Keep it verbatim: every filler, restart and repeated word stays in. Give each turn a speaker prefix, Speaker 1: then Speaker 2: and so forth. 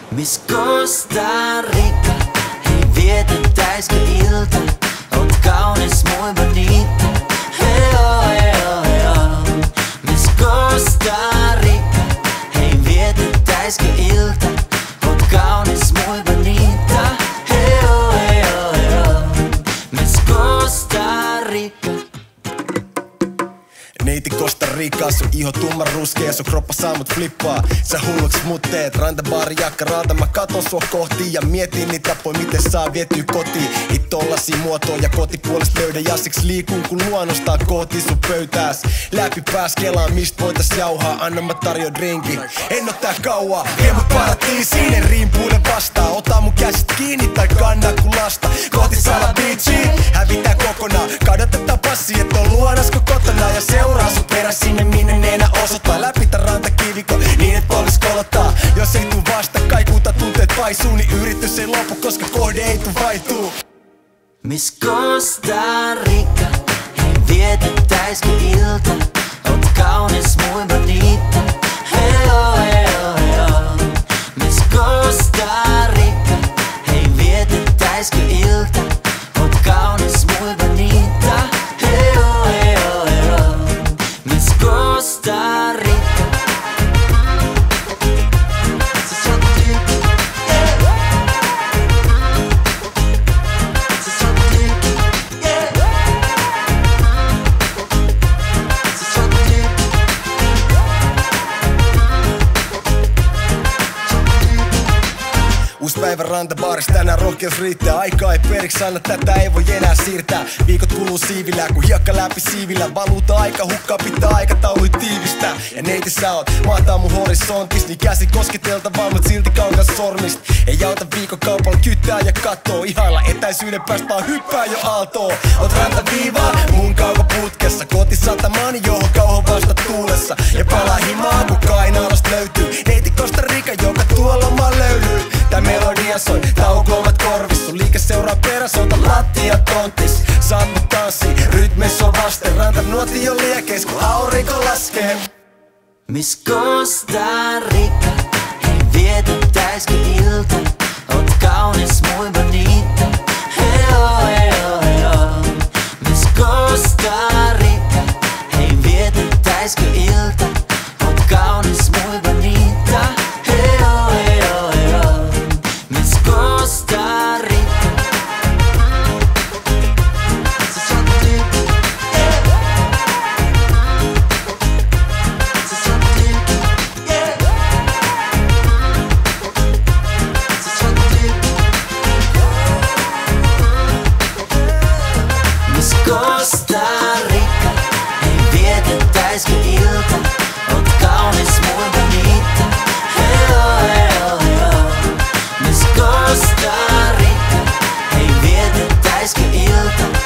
Speaker 1: Miss Costa Rica, hei vietettäiskö ilta? Oot kaunis, muy bonita. Hei oh, hei oh, hei oh. Miss Costa Rica, hei vietettäiskö ilta? Oot kaunis, muy bonita. Hei oh, hei oh, hei oh. Miss Costa Rica.
Speaker 2: Neiti Costa Ricaa, sun iho tumma ruskea, sun kroppa saa mut flippaa. Sä hulluks mut teet, rantabaari jakkaraalta. Mä katon sua kohti ja mietin niitä tapoja, miten saa vietyä kotiin. It tollasia muotoja ja kotipuolesta löydä, ja siksi liikun kun luonnostaa kohti sun pöytääs. Läpi pääs kelaa, mist voitais jauhaa, anna mä tarjoan drinki. En oo tää kauaa, vie mut paratiisiin, en riimpuile vastaan. Ota mun käsit kiinni tai kanna kun lasta. Kohti Sala Beachiin, hävitää kokonaan. Kadotetaan passi, et on luonasko kotona. Ja seuraa sun perä sinne minne nenä osoittaa. Läpi tän rantakivikko, niin et poliis kolottaa. Jos ei tuu vasta, kaikuuta tunteet paisuu. Niin yritys ei lopu, koska kohde ei tuu vaihtuu.
Speaker 1: Miss Costa Rica, hei vietettäiskö ilta? Oot kaunis, muy bonita. Hei oh, hei oh, hei oh. Miss Costa Rica, hei vietettäiskö ilta? Oot kaunis, muy bonita. Hei oh, hei oh, hei oh. Miss Costa Rica.
Speaker 2: Uusi päivä rantabaarissa, tänään rohkeus riittää. Aikaa ei periksi anna, tätä ei voi enää siirtää. Viikot kuluu siivillä, kun hiekka läpi siivillä. Valuuta aika hukkaa, pitää aikataului tiivistää. Ja neiti sä oot, mahtaa mun horisontis. Niin käsi kosketeltavaa, mut silti kaukas sormist. Ei auta viikokaupalla kyttää ja kattoo. Ihailla etäisyyden päästä vaan hyppää jo aaltoon. Oot rantaviivaa, mun kaukoputkessa. Kotisatamaani, johon kauho vasta tuulessa. Ja palaa himaa, kun Kainalosta löytyy neiti Costa Rica, joka tuolla lomaan löylyy. Tää melodia soi, taukoavat korvis. Sun liike seuraa peräs, ota lattia tontis. Saat mut tanssii, rytmis on vasten. Ranta nuotio liekeis, kun aurinko laskee.
Speaker 1: Miss Costa Rica, hei vietettäiskö ilta? Oot kaunis, muy bonita. Hei oh, hei oh, hei oh. Miss Costa Rica, hei vietettäiskö ilta? Oot kaunis, muy bonita. Hei oh, hei oh, hei oh. Miss Costa Rica. Miss Costa Rica, hei vietettäiskö ilta? Oot kaunis, muy bonita. Hei oh, hei oh, hei oh. Miss Costa Rica, hei vietettäiskö ilta?